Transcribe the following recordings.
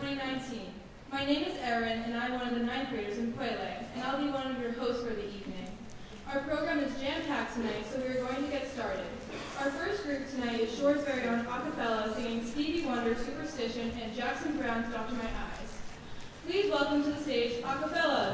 2019. My name is Erin, and I'm one of the 9th graders in Puele, and I'll be one of your hosts for the evening. Our program is jam-packed tonight, so we're going to get started. Our first group tonight is Shore's very own Acapella singing Stevie Wonder's Superstition and Jackson Brown's Dr. My Eyes. Please welcome to the stage Acapellas.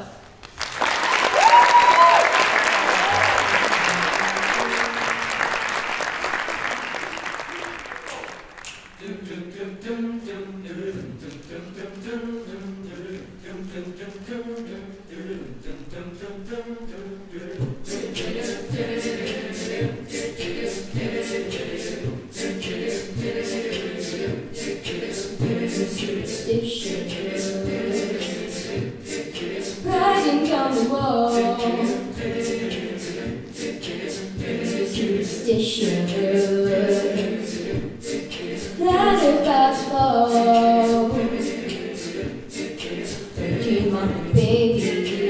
Riding down the wall, superstition, ladder fast fall, 13-month baby,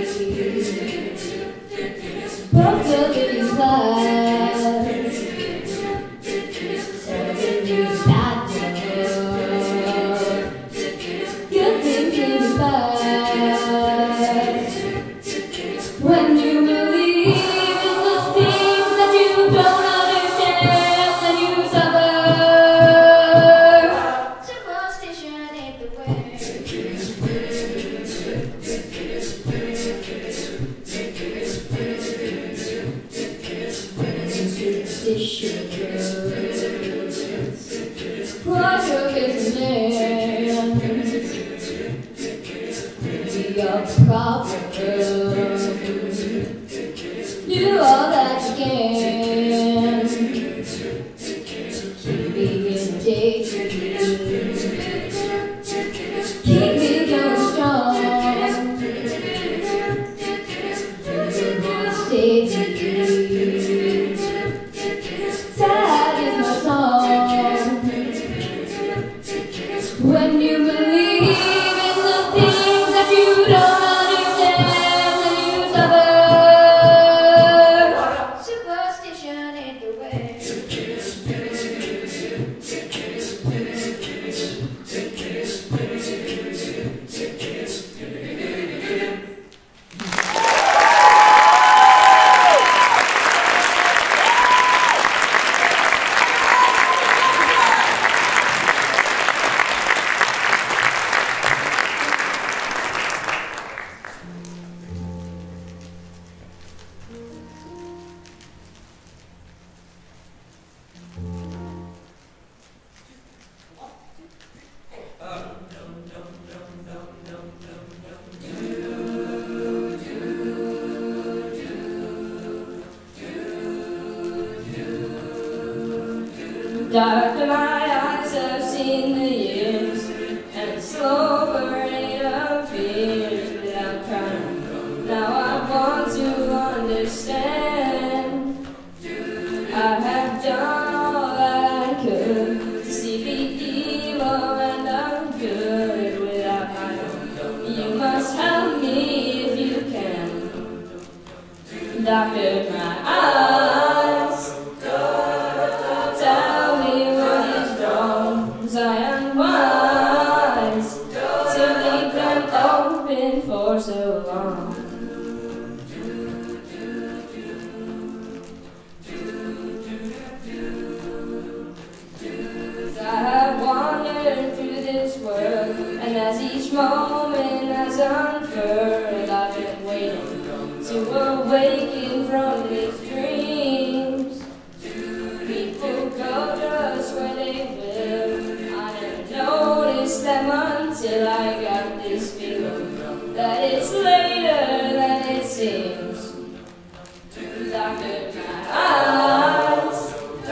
broke the baby's life, 7 years bad love, good thing came back. When you believe in the things that you don't understand, then you suffer. Superstition ain't the way. Superstition what your business be a problem. Do all that you can. Keep me in daydream. Keep me going strong. Stay with you. Sad is my song. When you believe in the things that you don't understand, then you suffer. Superstition ain't the way. Dark in my eyes, I've seen the years and slow parade of fears without crying. Now I want to understand. I have done all that I could to see the evil and the good without hiding. You must help me if you can. Doctor, my eyes. I am wise to leave them open for so long. I have wandered through this world, and as each moment has unfurled, I've been waiting to awaken from these dreams. People go just where they will. Notice them until I got this feeling that it's later than it seems. Doctor, my eyes,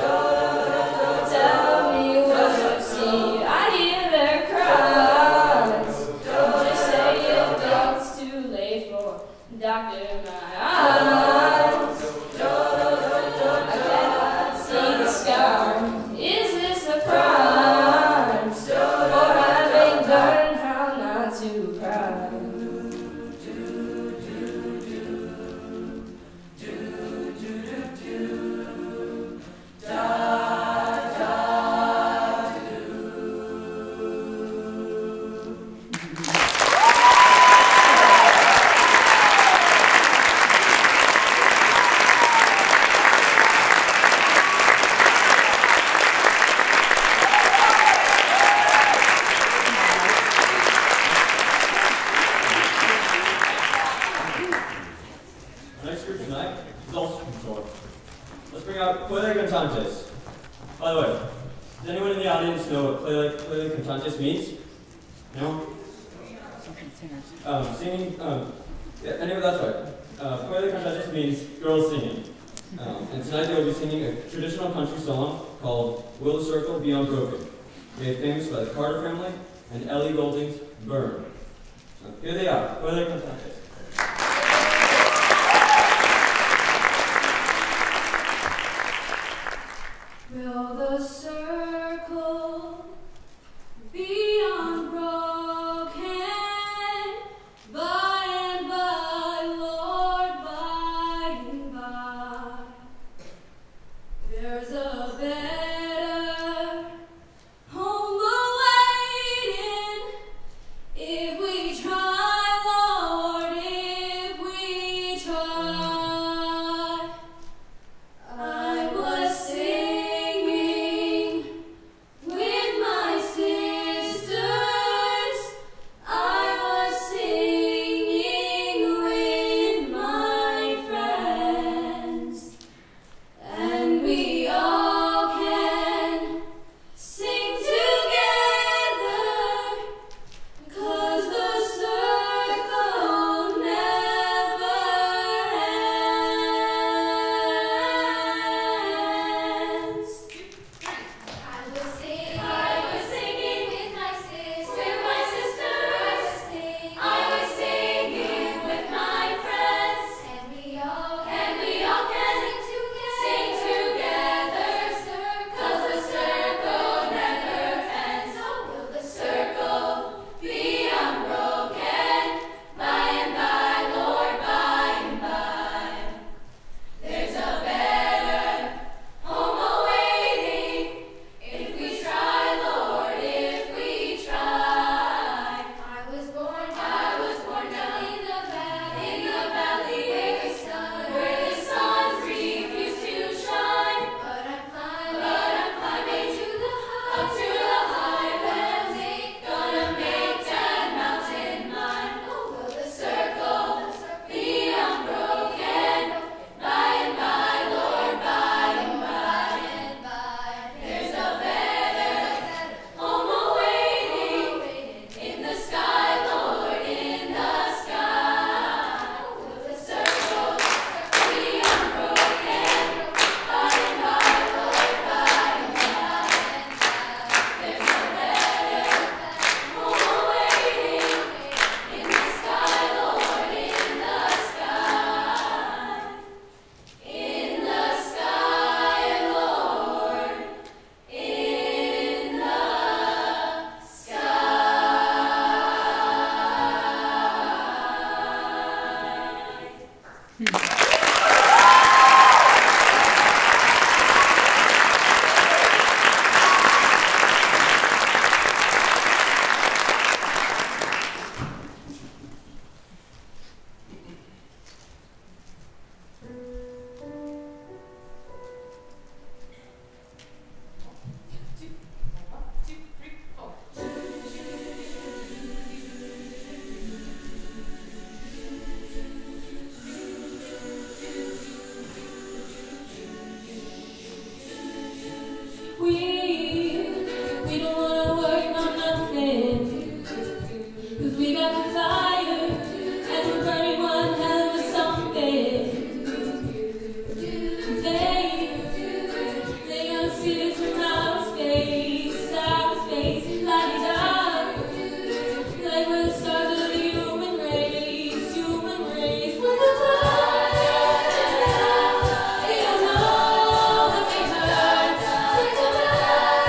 tell me what you see. I hear their cries. Don't just say if it's too late for Doctor, my eyes. I cannot see the scar. Is this a crime? Or having learned how not By the way, does anyone in the audience know what play like cantantes means? No? Singing, yeah, anyway, that's right. Play like cantantes means girls singing. And tonight they will be singing a traditional country song called Will the Circle Be Unbroken, made famous by the Carter family and Ellie Goulding's Burn. Here they are, play like cantantes. Will the circle be unbroken by and by, Lord, by and by? There's a better home awaiting if we try, Lord, if we try. I was singing with my sisters, I was singing with my friends, and we all can sing together, 'cause the circle never ends. I was singing with my sisters, I was singing with my friends, and we all can sing together, 'cause the circle never ends. Oh, will the circle be unbroken by and by, Lord, by and by? There's a better home awaiting if we try, Lord, if we try. I was born down in the valley where the sun refused to shine. But I'm climbing to the highlands, gonna make that mountain mine. Oh, will the circle be unbroken by and by, Lord, by and by? There's a better home awaiting in the sky, Lord, in the sky. Will the circle be unbroken by and by, Lord, by and by? There's a better home awaiting in the sky, Lord, in the sky. In the sky, Lord, in the sky. We don't wanna work on nothing, 'cause we got the fire and we're burning one hell of a something. They gonna see this from outer space, light it up, like we're the stars of the human race. With the fire, they don't know that they hurt.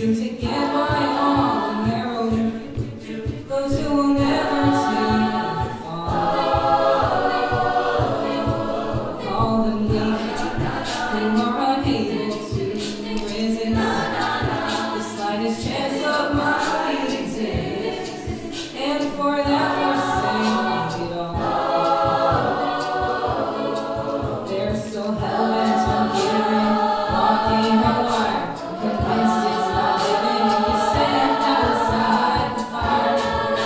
racing to get my all on their own. Those who will never take the fall. Call them weak, who are unable to resist the slightest chance of my exist, and for that forsake it all. They're so hell-bent on giving, walking a wire, convinced it's not living if you stand outside the fire.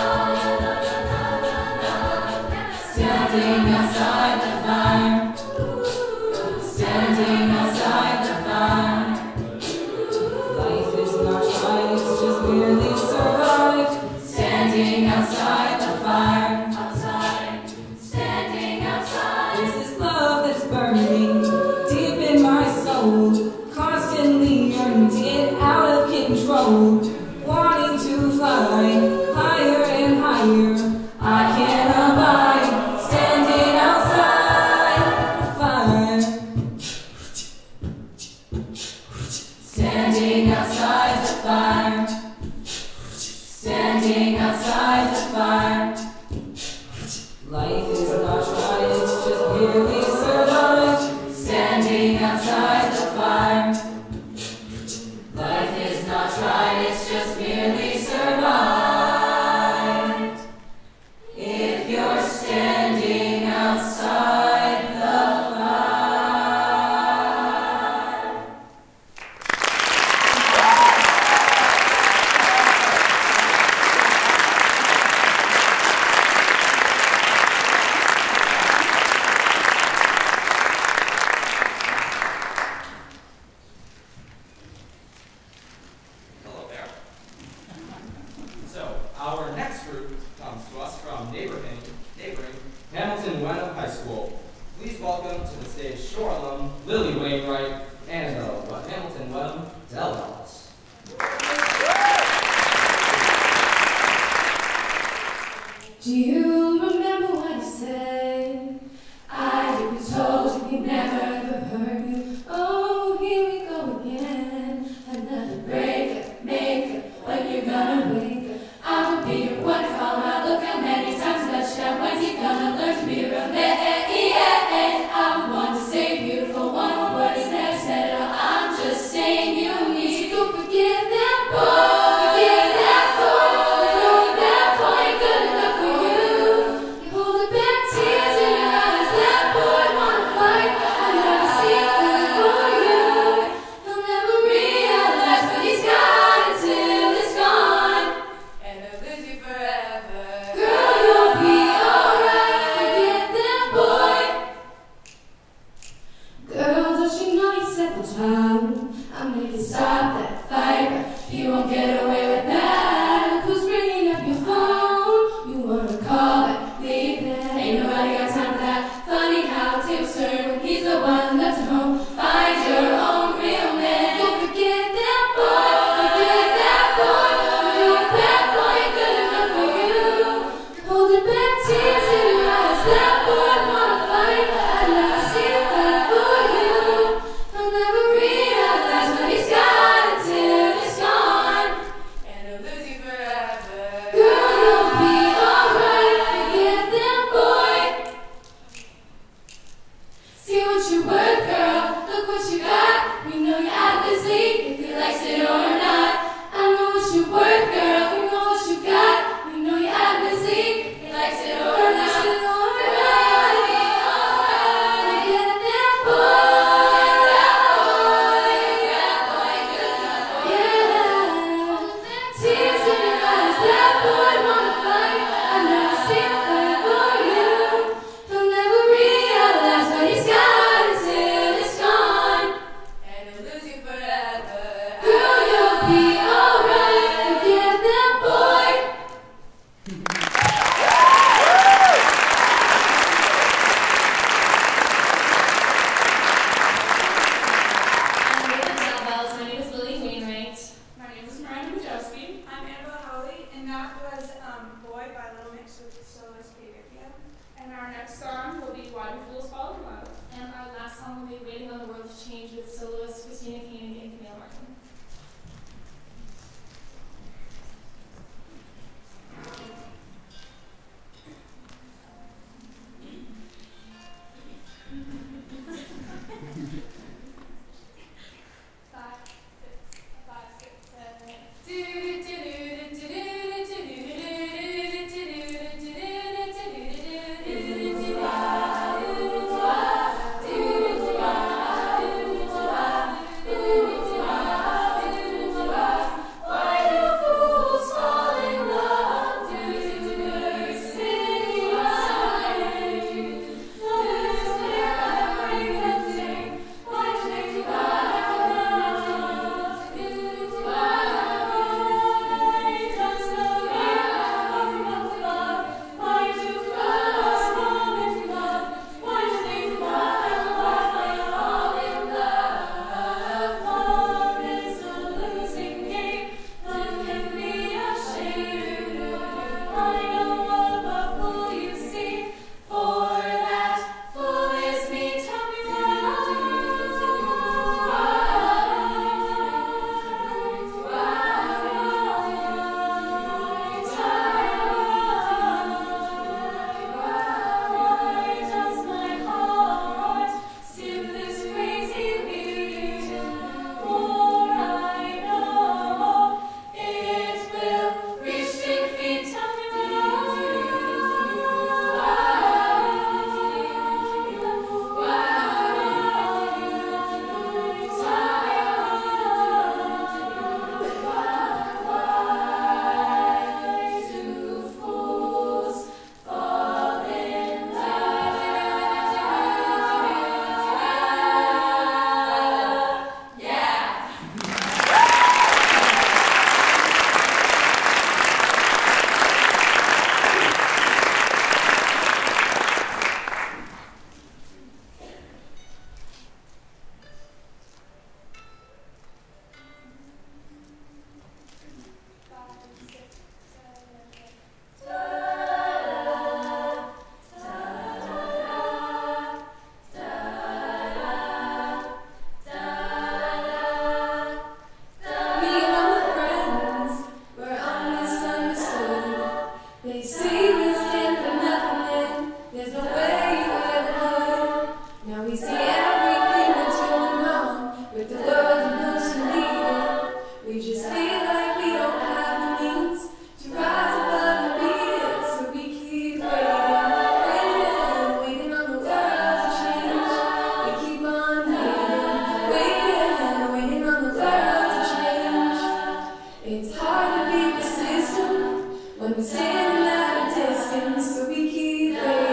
Standing outside the fire. Standing outside the fire. Life is not tried, it's just merely survived. Standing outside the fire. Outside. Standing outside. This is love that's burning deep in my soul, constantly yearning to get out of control, wanting to fly higher and higher. I can't abide standing outside the fire. Standing outside the fire. Standing outside the fire. Life is not tried, it's just merely survived. Standing outside the fire. Life is not tried, it's just merely survived. If you're standing outside the fire. Hello there. So, our next group comes to us from neighboring Hamilton-Wenham High School. Please welcome to the stage Shore alum Lily Wainwright and the Hamilton-Wenham Dells. Do you remember what you said? I was told you never ever hurt you. Oh, here we go again. Another break, make up, when you're gonna wake up. I would be your one call. I look how many times touchdown. When's he gonna learn to be a real man? I would want to say beautiful one word he's never said at all. I'm just saying you need to go forget that boy. Forget that boy. Know that boy ain't good enough for you. It's hard to beat the system when we're standing at a distance, so we keep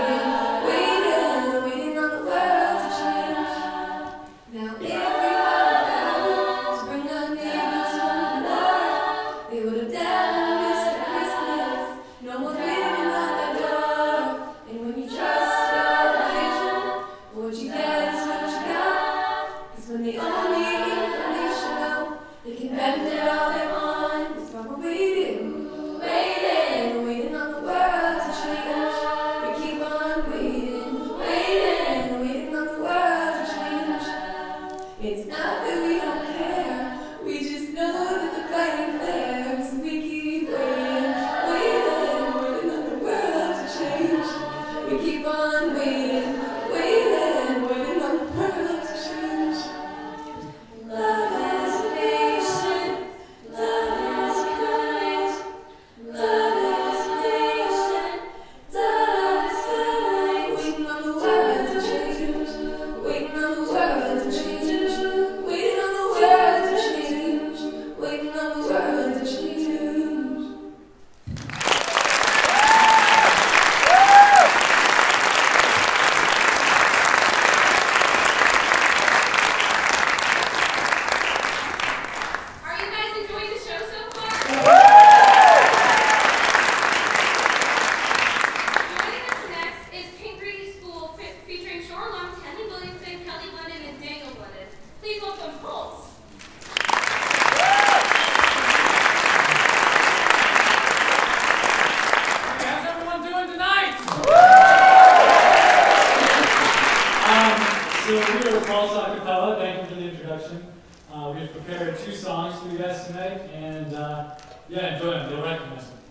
waiting on the world to change. Now if we had the power to bring our neighbors home to life, they would have never missed a Christmas. No more living on the door. And when you trust your vision, what you get is what you got. 'Cause when they only information out, they can bend it all they want. That's why we're waiting on the world to change. We keep on waiting on the world to change. It's not that we don't care, we just know that the fight ain't fair. So we keep waiting on the world to change. We keep on waiting on the world to change. Love is a nation, love is kind, love is a nation, love is kind. Waiting on the world to change, waiting on the world to change, waiting on the world to change, waiting on the world to change. Are you guys enjoying the show so far? Joining us next is Pingree School featuring Shore Long, Henley Williamson, Kelly Glennon, and Daniel Glennon. Please welcome Pulse. How's everyone doing tonight? So we are Pulse Acapella. Thank you for the introduction. We've prepared 2 songs for you guys tonight, and yeah, enjoy them. You'll recognize them.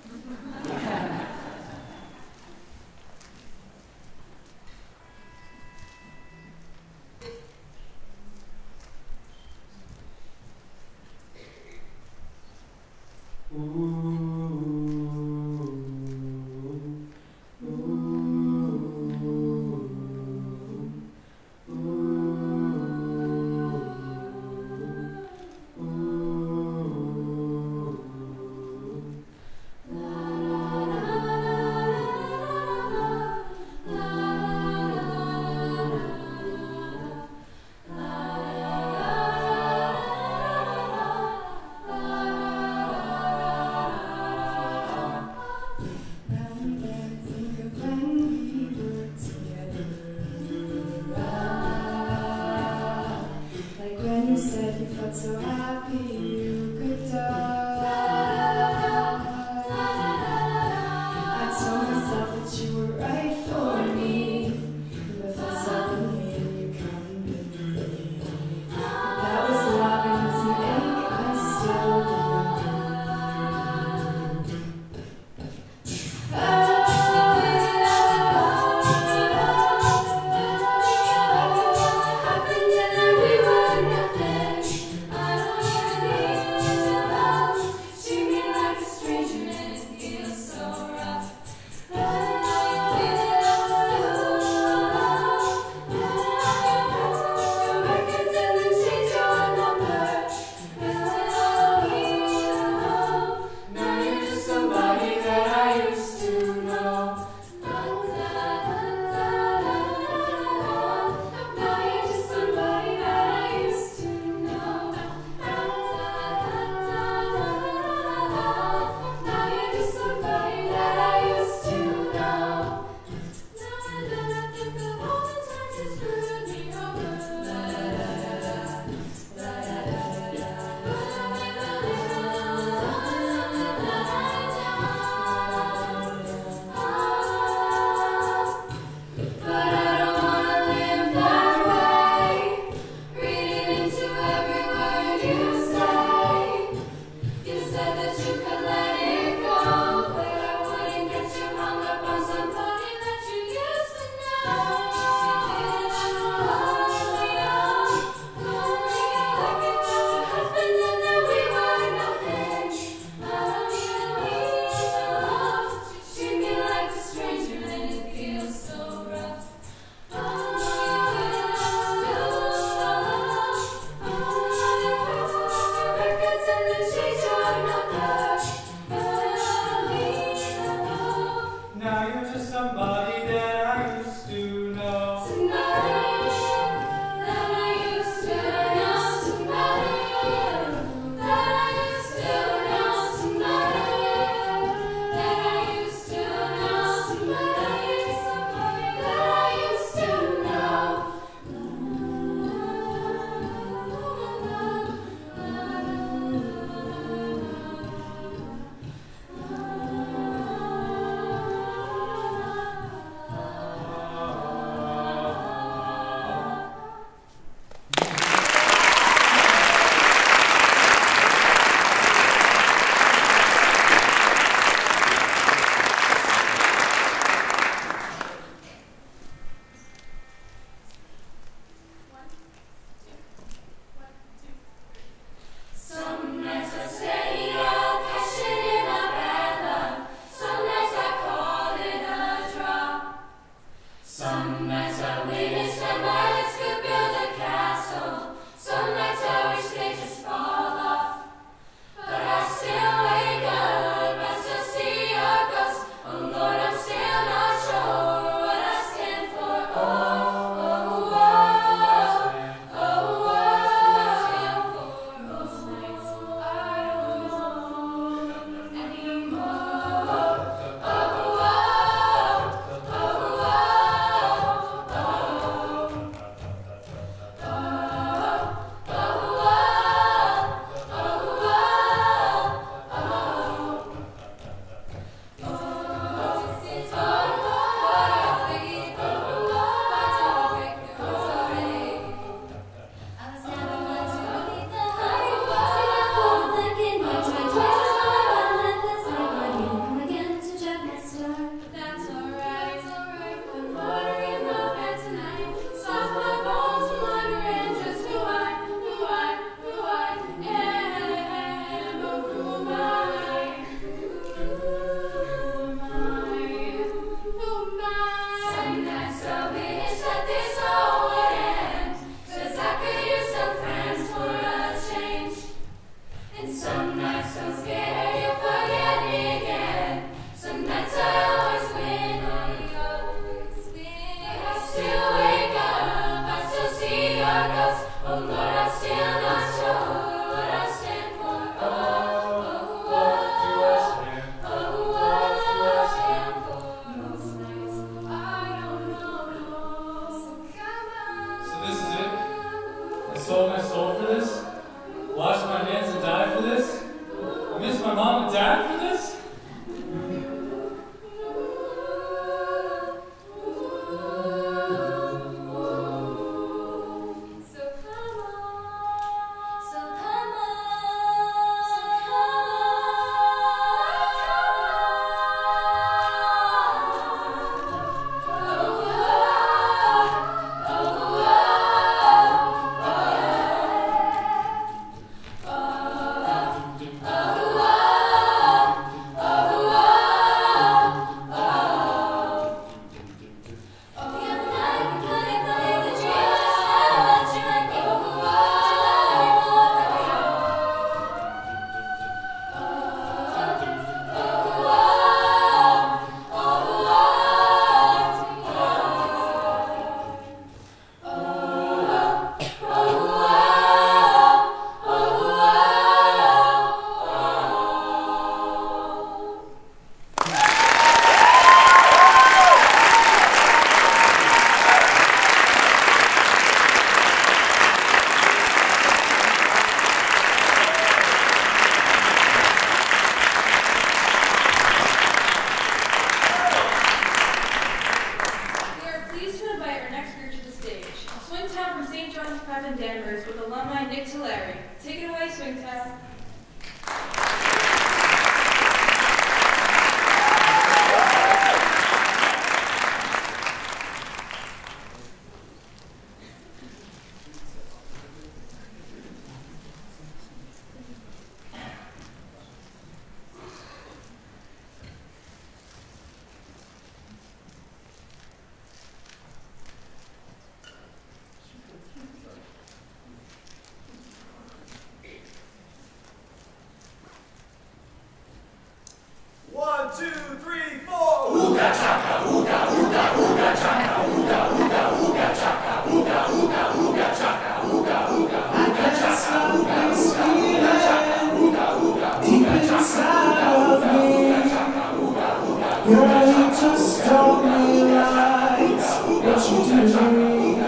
3, 4. Ooga chaka, ooga, ooga, ooga chaka, ooga, ooga, ooga chaka, ooga, ooga, ooga chaka, ooga, ooga, ooga chaka, ooga, ooga, ooga chaka, ooga, ooga, ooga chaka, ooga, ooga chaka, ooga, ooga, Girl, you just don't realize what you do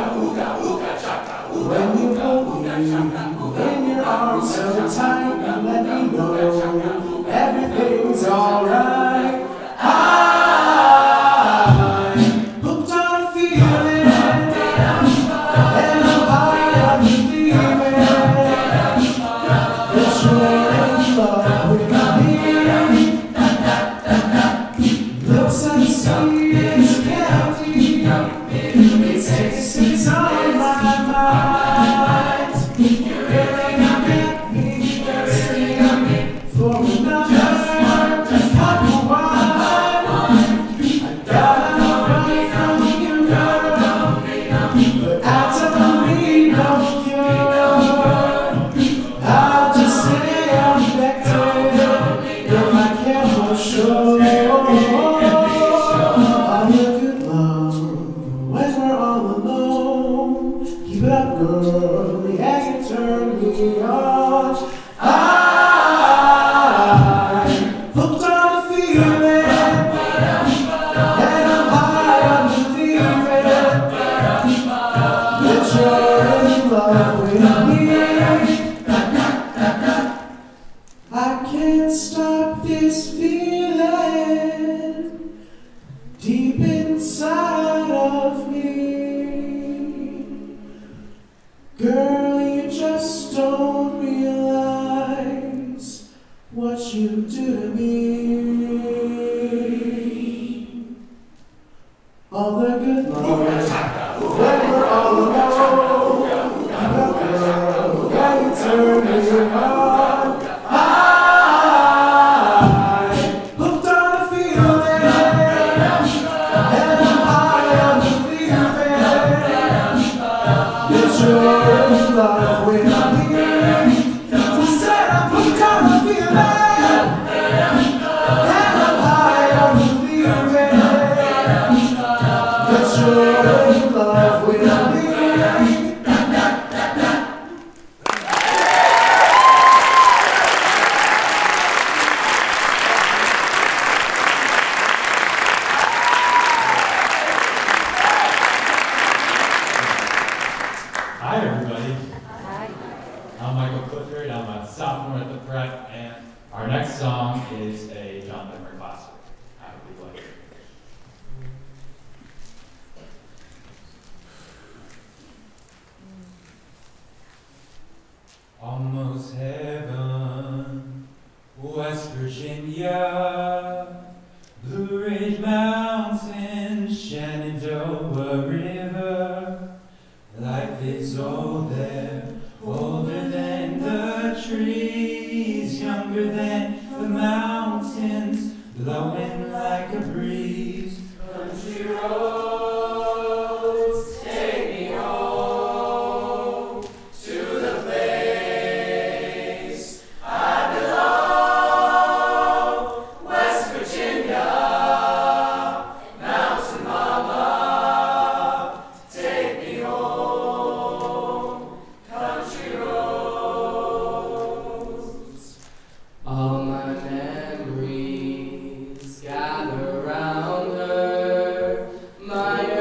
when you hold me in your arms so tight and let me know everything's alright. I'm hooked on a feeling, and I'm high on believing that you're in love with me. Looks and sweet candy, it tastes on my mind. Girl, you get me thirsty for another cup of wine. I gotta run from you, girl, but I don't need no cure. I'll just stay affected if I can't for sure. I'll look at love when we're all alone. Keep it up, girl, yeah, you turn me on. I'm hooked on a feeling, and I'm high on believing that you're in love with me. I can't stop this feeling deep inside of me. Girl, you just don't realize what you do to me. All the good love when we're all alone. Girl, yeah, you turn me on. I'm hooked on a feeling, and I'm high on believing that you're in love with me. I said I'm hooked on a feeling, and I'm high on believing that you're in love with me. Hi, everybody. I'm Michael Clifford. I'm a sophomore at the prep, and our next song is a John Denver classic. I hope you like it. Almost heaven, West Virginia, Blue Ridge Mountains, Shenandoah River. Life is old there, older than the trees, younger than the mountains, blowing like a breeze. Country roads, take me home to the place I belong. West Virginia, Mountain Mama, take me home. Country roads. All my memories gather round her, my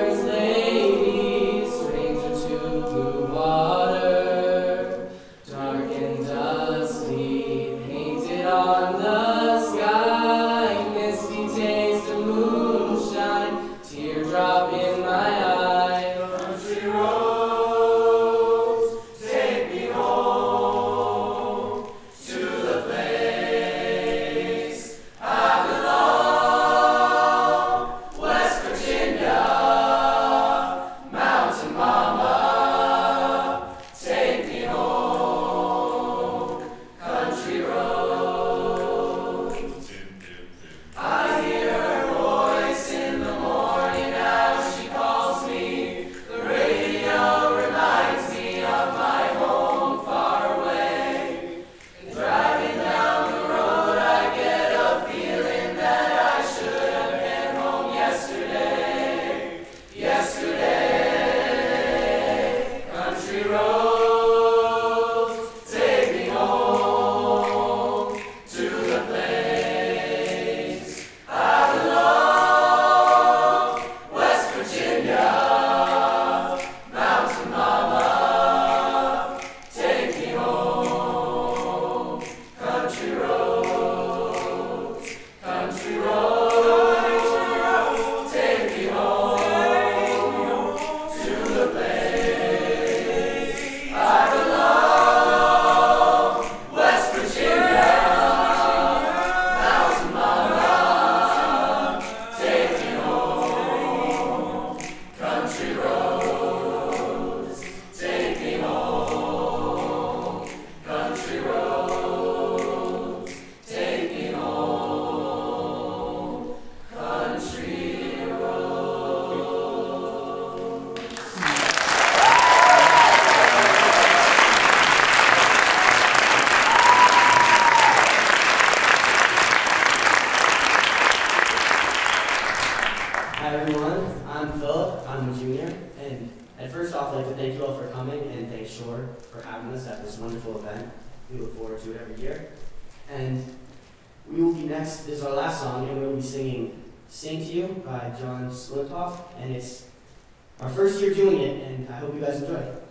Hi everyone, I'm Philip, I'm a junior, and at first off I'd like to thank you all for coming and thank Shore for having us at this wonderful event. We look forward to it every year. And we will be next, this is our last song, and we will be singing Sing to You by John Splintoff, and it's our first year doing it, and I hope you guys enjoy it.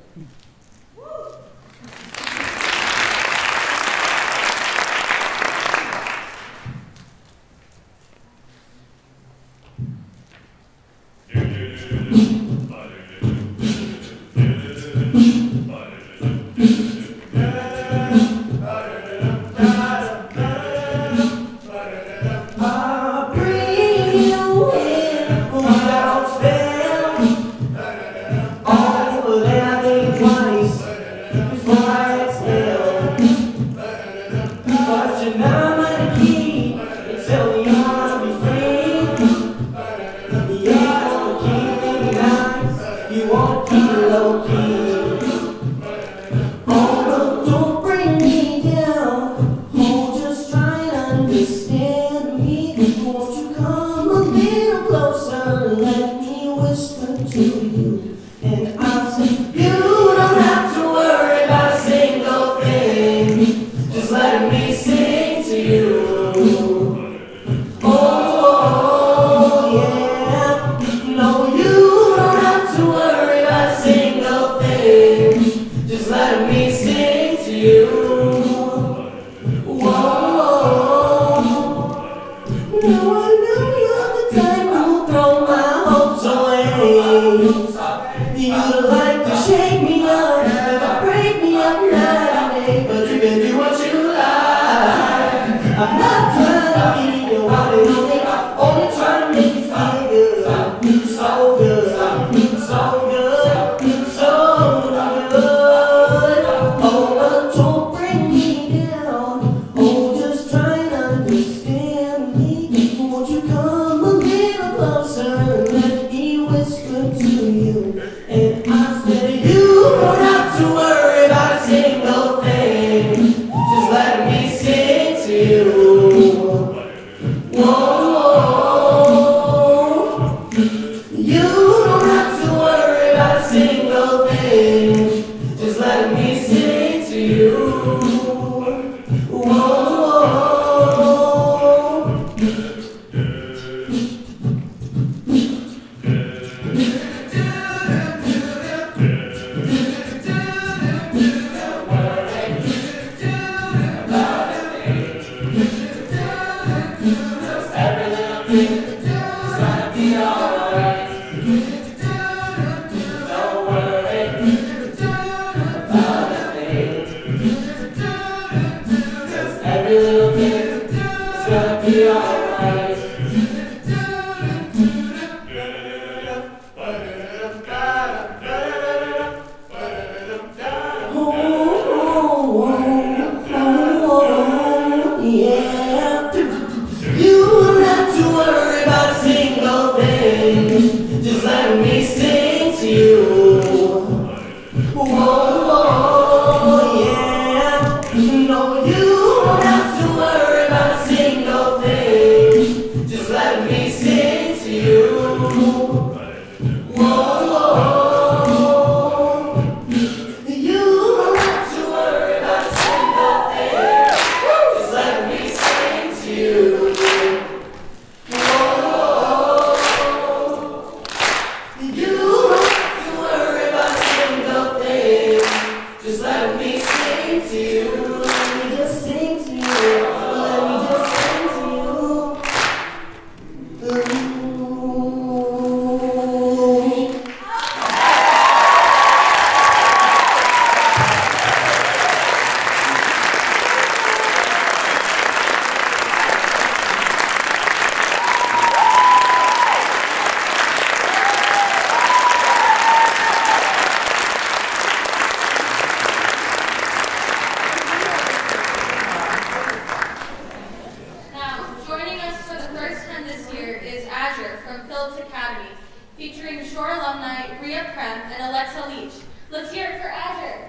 from Phillips Academy, featuring Shore alumni Rhea Krem and Alexa Leach. Let's hear it for Azure.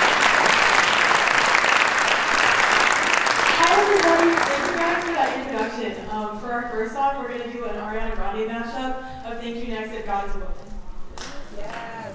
Hi everyone, with regards to that introduction, action. For our first song, we're going to do an Ariana Grande mashup of Thank You Next if God Is a Woman. Yes.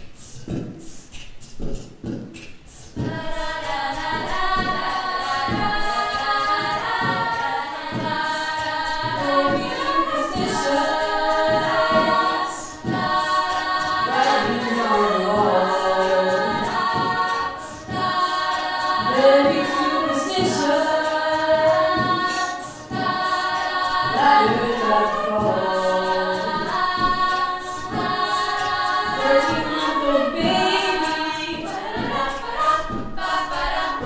La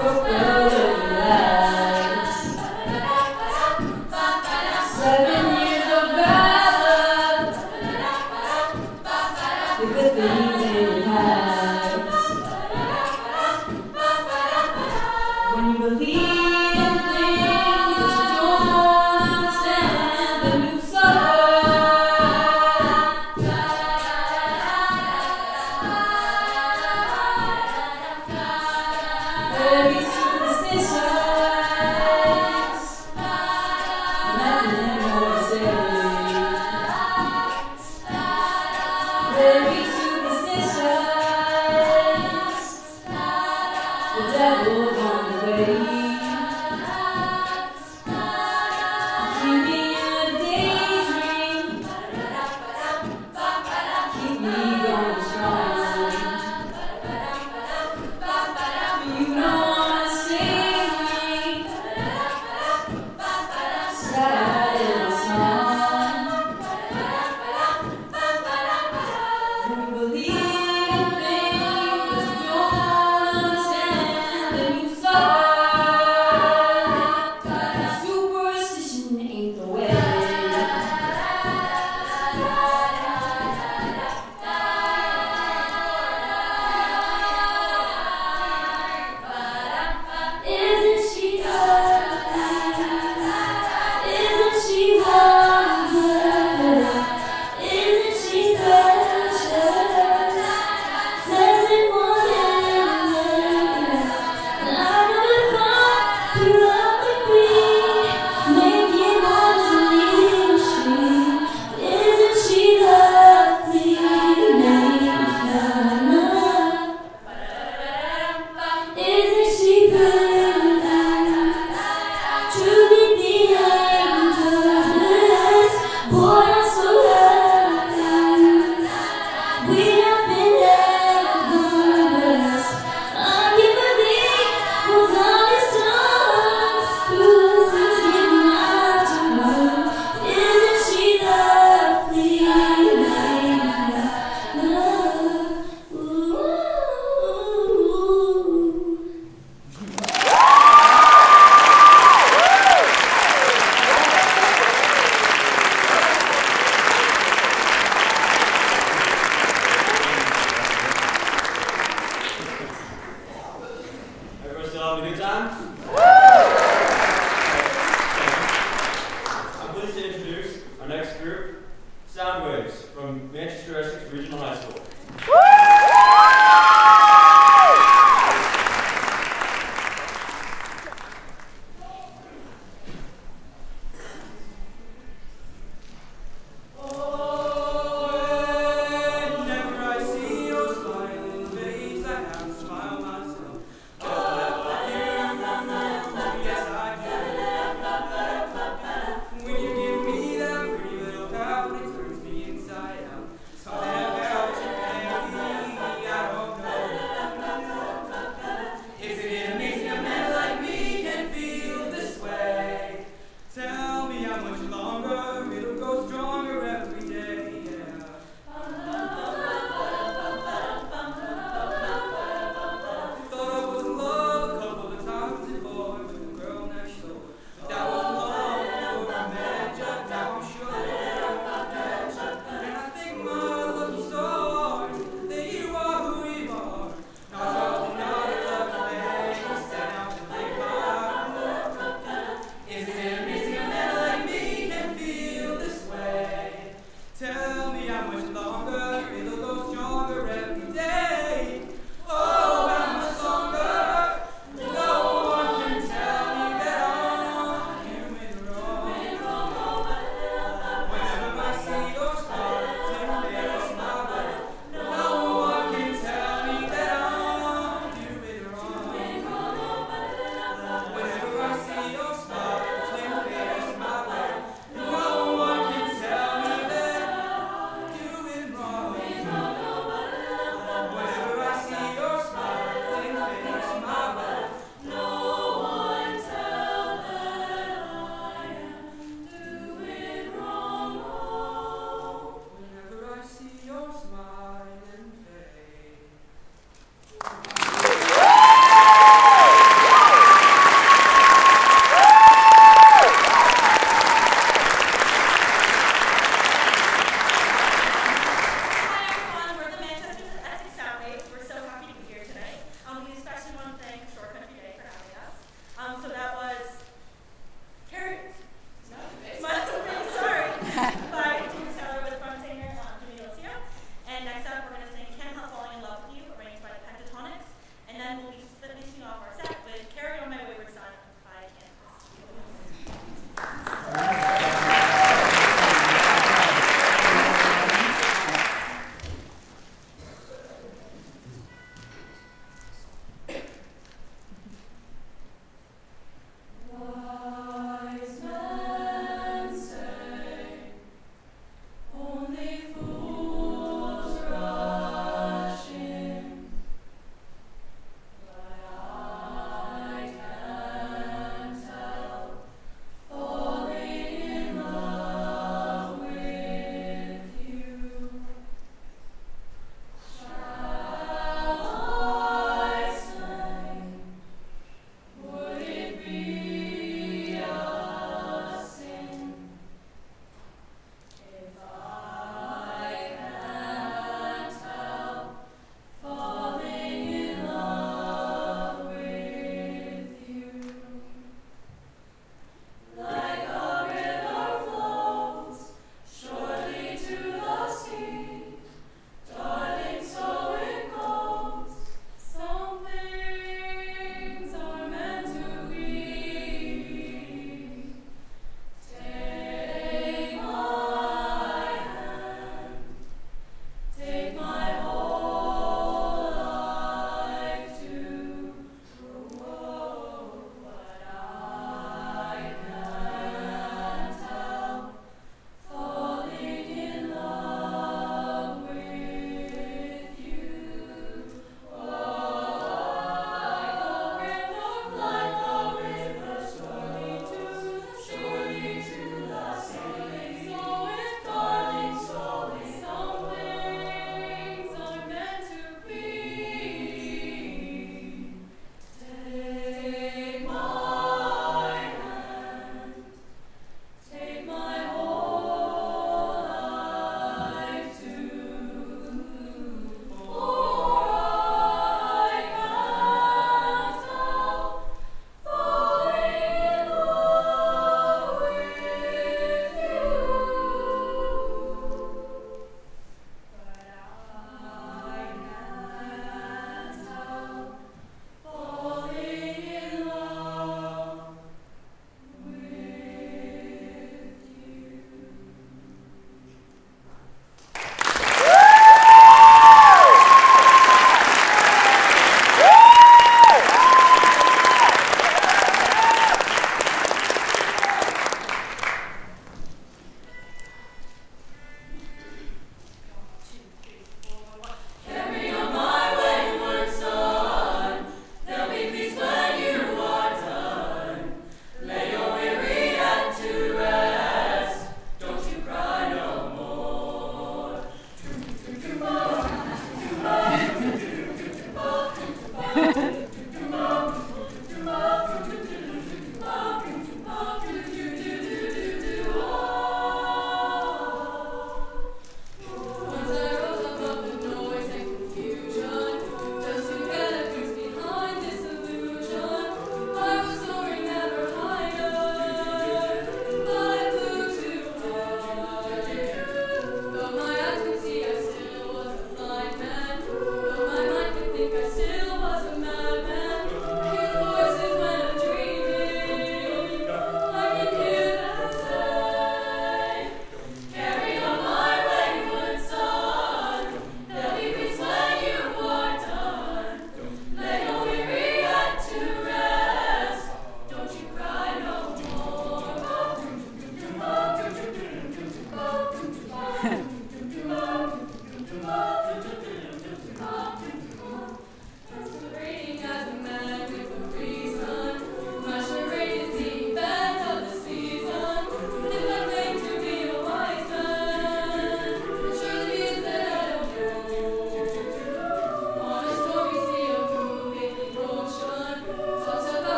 From Manchester-Essex Regional High School.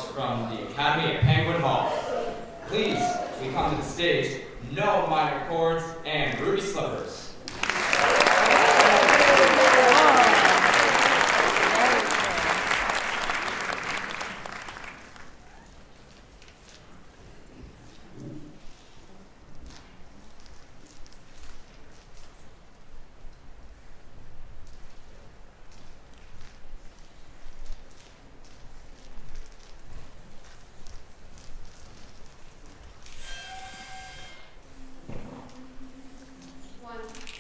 from the Academy at Penguin Hall. Please, we come to the stage, no minor chords and ruby slippers. One.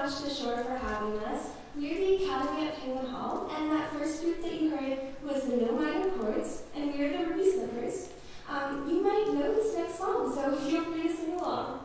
much to Shore for having us. We're the Academy at Penguin Hall, and that first group that you heard was the No Minor Chords, and we're the Ruby Slippers. You might know this next song, so feel free to sing along.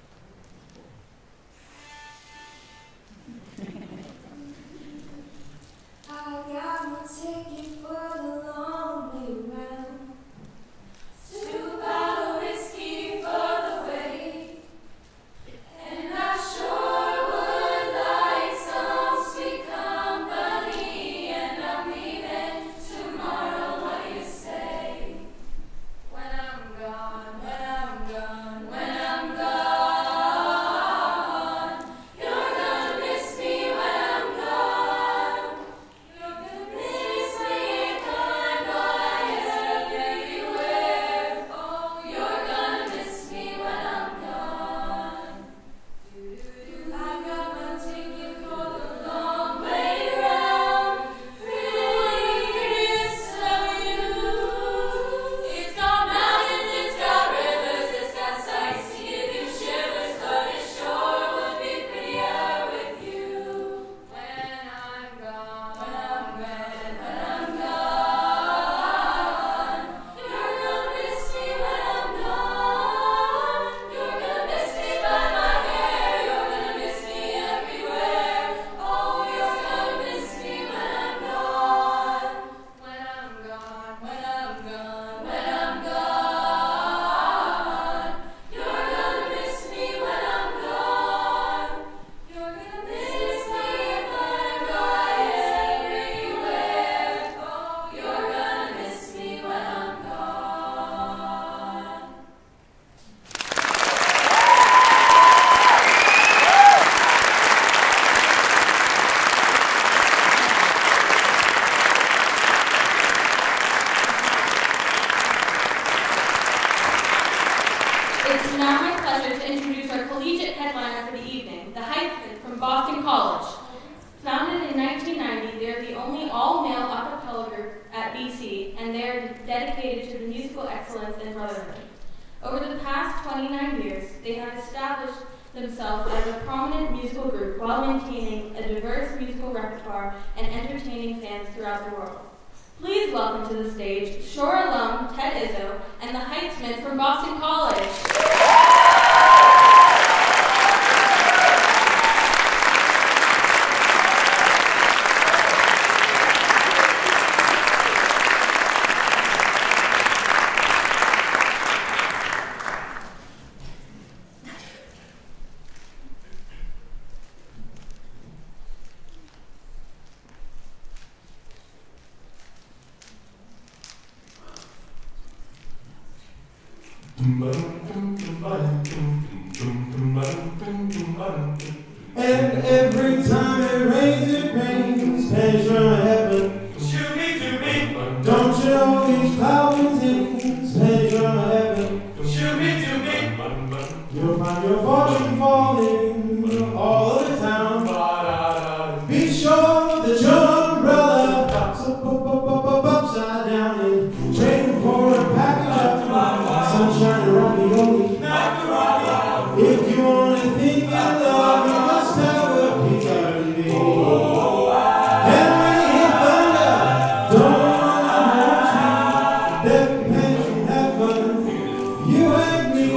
I got my ticket for the long way round. 2 bottles of whiskey for the way, and I sure would like some sweet company. And I'm leaving tomorrow. What do you say? When I'm gone, when I'm gone, when I'm gone. It's now my pleasure to introduce our collegiate headliner for the evening, the Hightsmen from Boston College. Founded in 1990, they're the only all-male a cappella group at BC, and they're dedicated to the musical excellence and brotherhood. Over the past 29 years, they have established themselves as a prominent musical group while maintaining a diverse musical repertoire and entertaining fans throughout the world. Please welcome to the stage Shore alum Ted Izzo and the Hightsmen from Boston College. And every time it rains, pennies from heaven. Shoot me, do me. Don't you know each cloud contains pennies from heaven? Shoot me, do me. You'll find your fortune falling all over town. Be sure that your umbrella pops up upside down and trade for a package of sunshine ravioli. If you want to think of love, you must have a piece of me. And when you hit thunder, don't run away. There be pennies from heaven, you and me.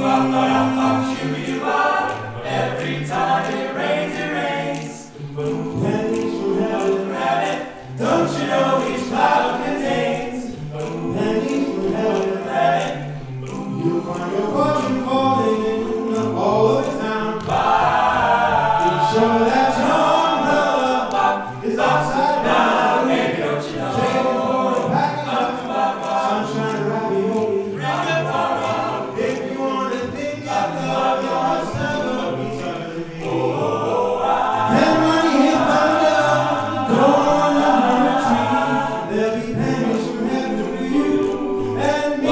Every time it rains. Pennies from heaven, Don't you know each cloud contains pennies from heaven. You'll find your fortune falling all over town. Be sure that your umbrella is upside down. Baby, don't you know? Trading for a package of sunshine ravioli. If you want to think of love, you must have a piece of me. And when you hit thunder, don't run under a tree. There'll be pennies from heaven for you and me.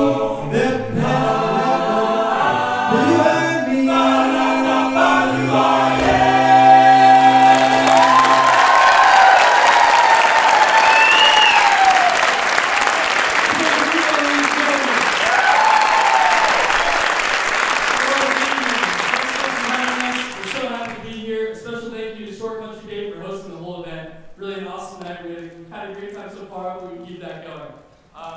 There'll be pennies from heaven for you and me.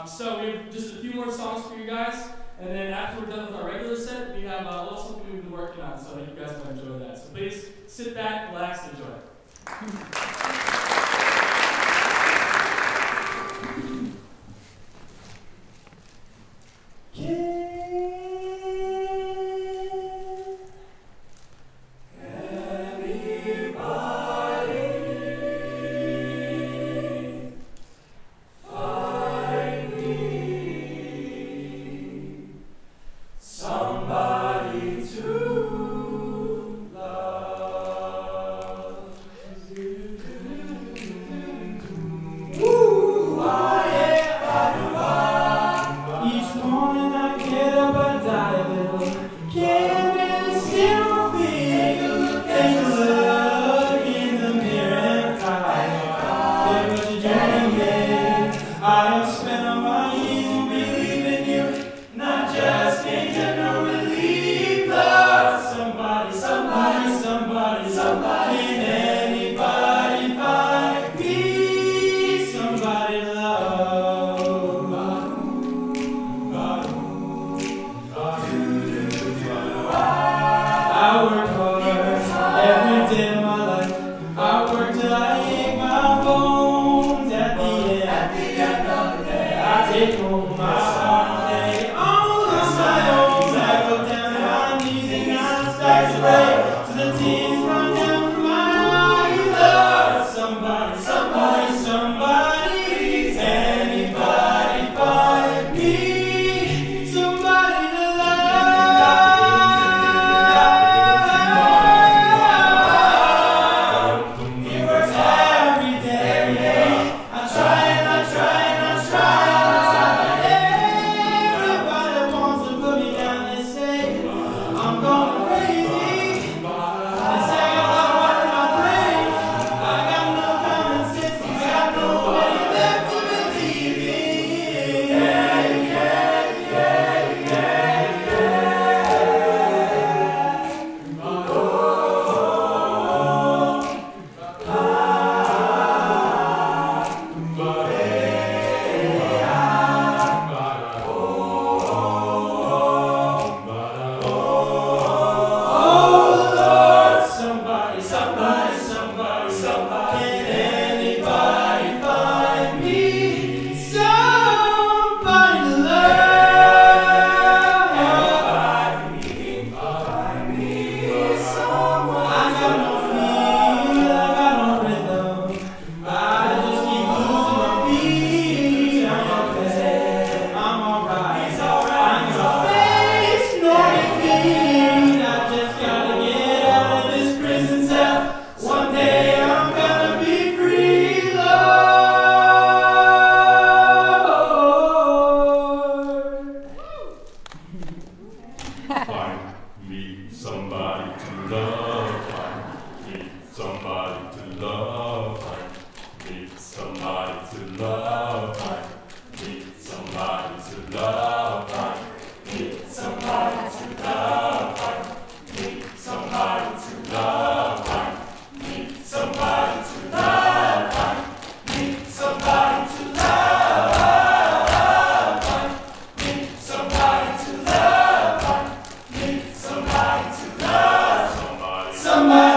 So we have just a few more songs for you guys, and then after we're done with our regular set, we have a little something we've been working on, so I think you guys might enjoy that. So please sit back, relax, and enjoy.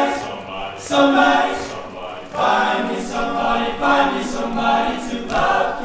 Somebody, find me somebody to love.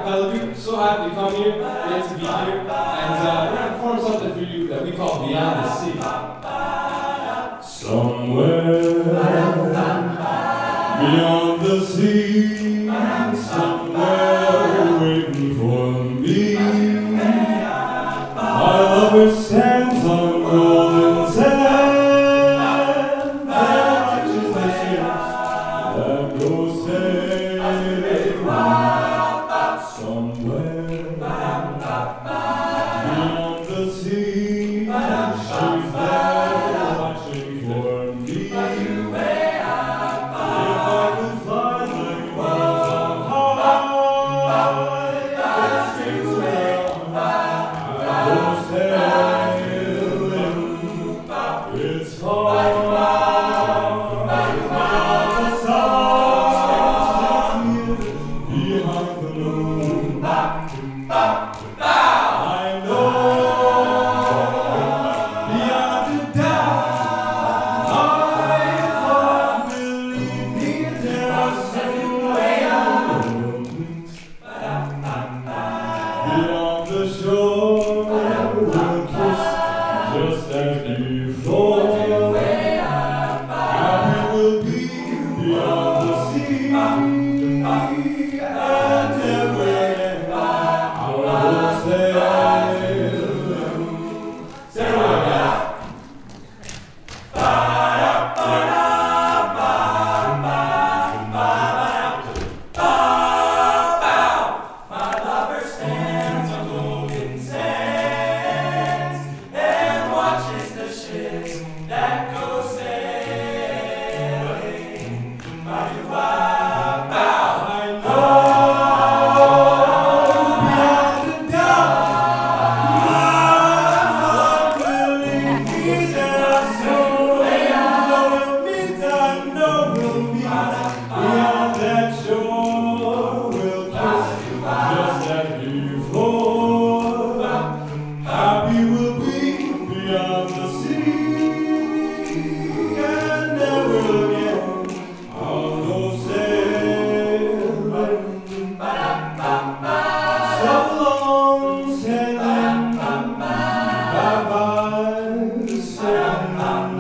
Acapella. We're so happy to come here, great to be here, and we're going to perform something for you that we call Beyond the Sea. Somewhere beyond the sea, somewhere waiting for me, my lover stands on golden sand and watches the ships that go sailing. Somewhere beyond the sea, she's there watching for me. If I could fly like birds on high, let's take to I go sailing. It's far beyond the sun, behind the moon. I know beyond the doubt, my heart will lead me there somewhere. Beyond the shore, we'll kiss just as before. Happy we'll be beyond the sea, and never again I will sail. Say it again. My lover stands on golden sands and watches the ships that go sailing. I know beyond the doubt, my heart will lead me there somewhere. Though it means I know we'll meet beyond that shore. We'll kiss just as before. Happy we'll be beyond the sea, and never again I'll go sailing. So long sailing, bye-bye sailing.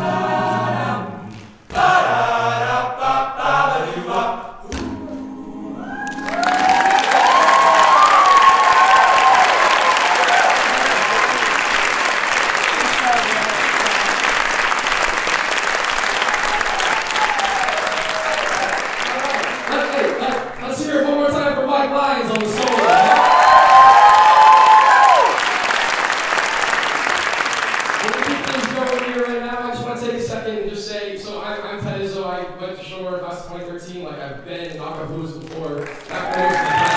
Let's hear it one more time for Mike Lyons on the solo. We're going to keep things going here right now. I just want to take a second and just say, so I'm Ted Izzo. I went to Shore class of 2013. Like, I've been in Acapalooza before. Back when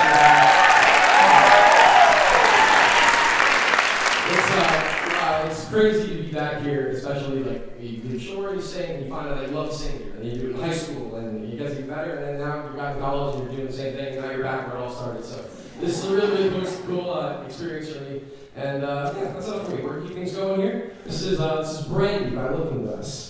it's crazy to be back here, especially like you leave Shore, you sing, and you find out that you love to sing here, and you do it in high school, and you get to get better, and then now you're back in college and you're doing the same thing, and now you're back where it all started. So this is a really, really cool experience for me, and yeah, that's enough for me. We're gonna keep things going here. This is Brandy by Looking Glass.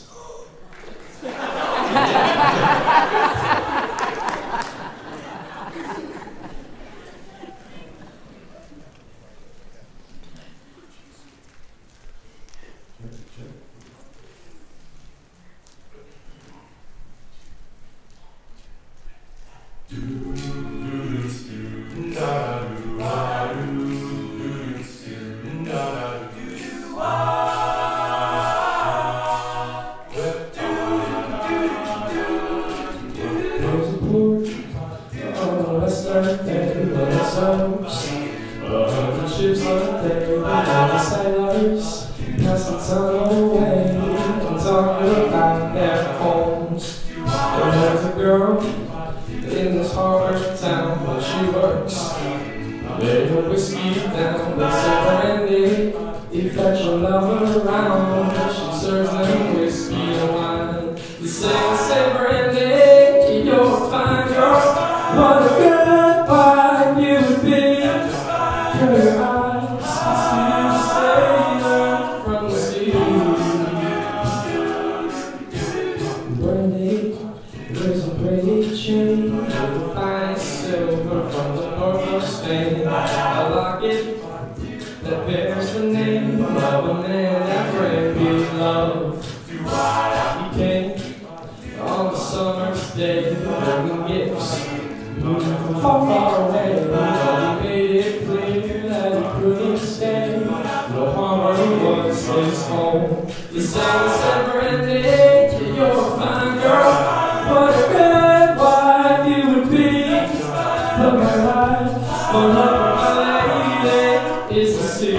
There's a pretty chain with fine silver from the North summer's fame. A locket that bears the name of a man that Brandy loved. He came on a summer's day, bringing gifts from far, far away. But he made it clear that he couldn't stay. No harbor was his home. The sailor said, Brandy, you're a fine girl. What a good wife you would be. But my life, my love, my lady is the sea.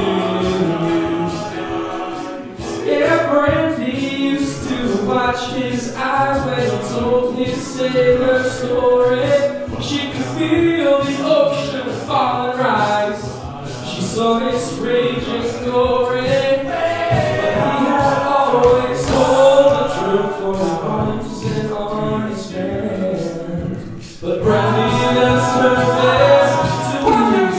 Yeah, Brandy used to watch his eyes when he told his sailor story. She could feel the ocean fall and rise. She saw its raging glory. But he had always told the truth for his arms and honest man. But Brandy lost her face to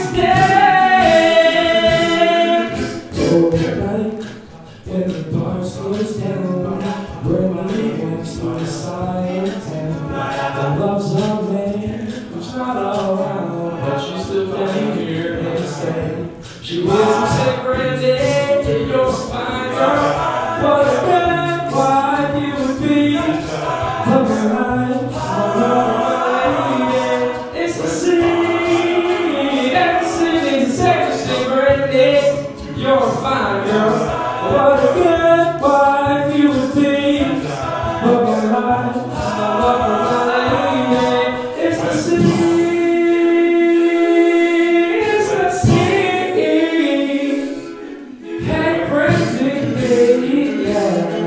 understand. Oh, night when the bars close down, Brandy walks by the side of town. And loves a man who's not around, but she still can hear him say. She hears him say, Brandy, you're a fine girl. What a good wife you would be. But my life, my love, my lady, it's the sea. And the sea is a sex thing, Brandy, you're a fine girl. What a good wife you would be. But my life, my love, my lady, it's the sea. It's the sea. Hey, Brandy, yeah.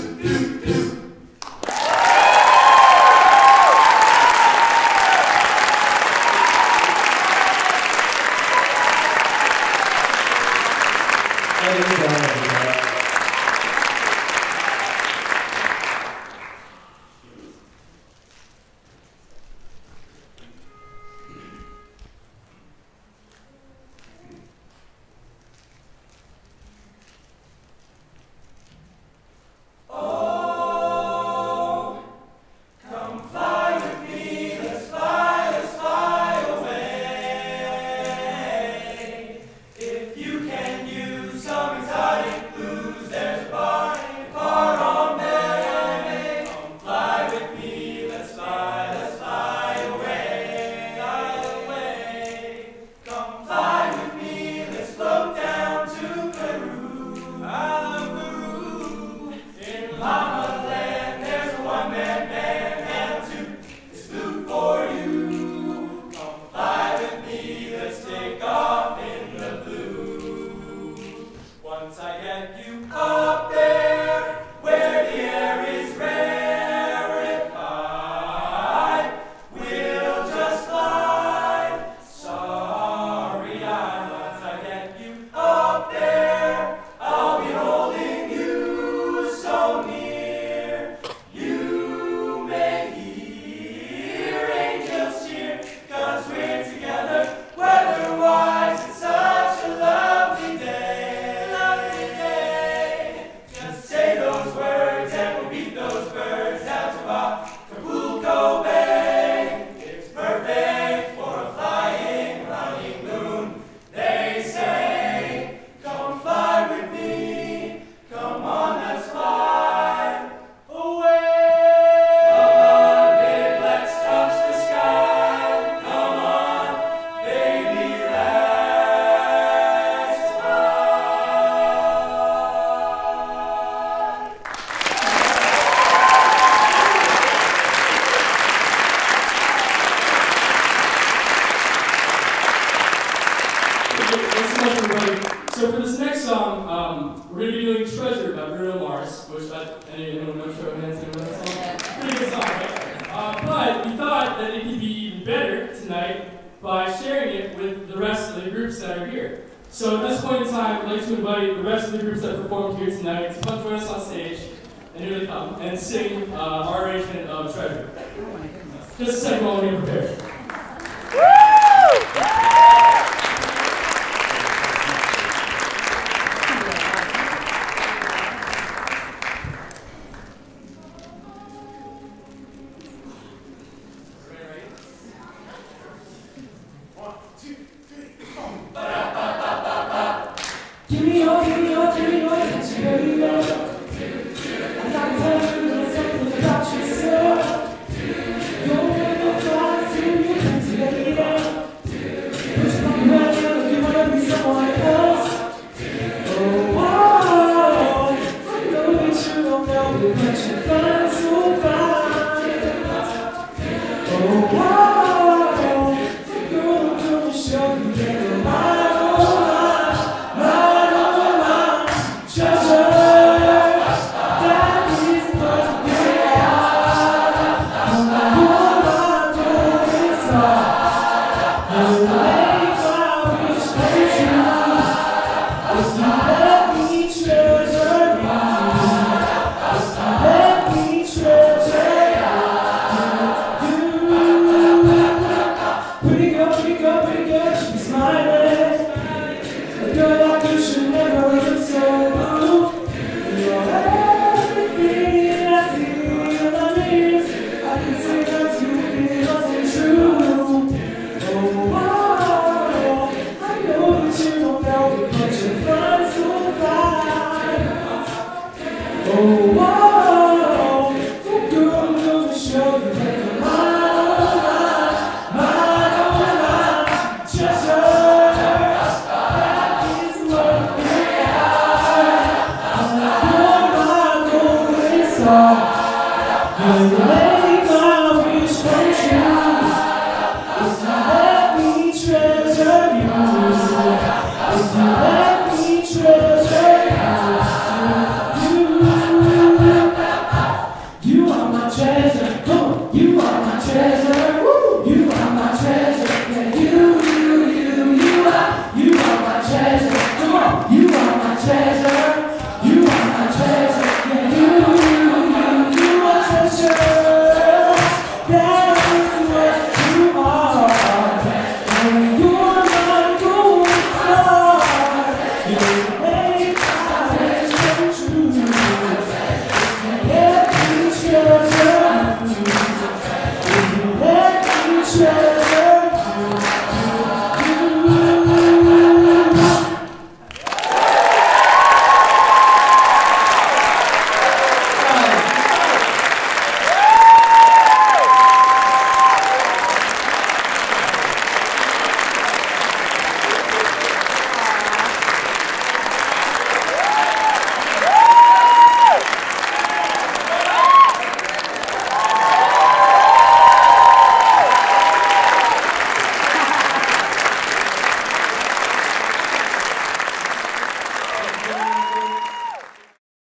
So for this next song, we're going to be doing Treasure by Bruno Mars, which anyone know show of hands know that song? Pretty good song, right? But we thought that it could be even better tonight by sharing it with the rest of the groups that are here. So at this point in time, I'd like to invite the rest of the groups that performed here tonight to come join us on stage, and here they come, and sing our arrangement of Treasure. Just a second while we get prepared.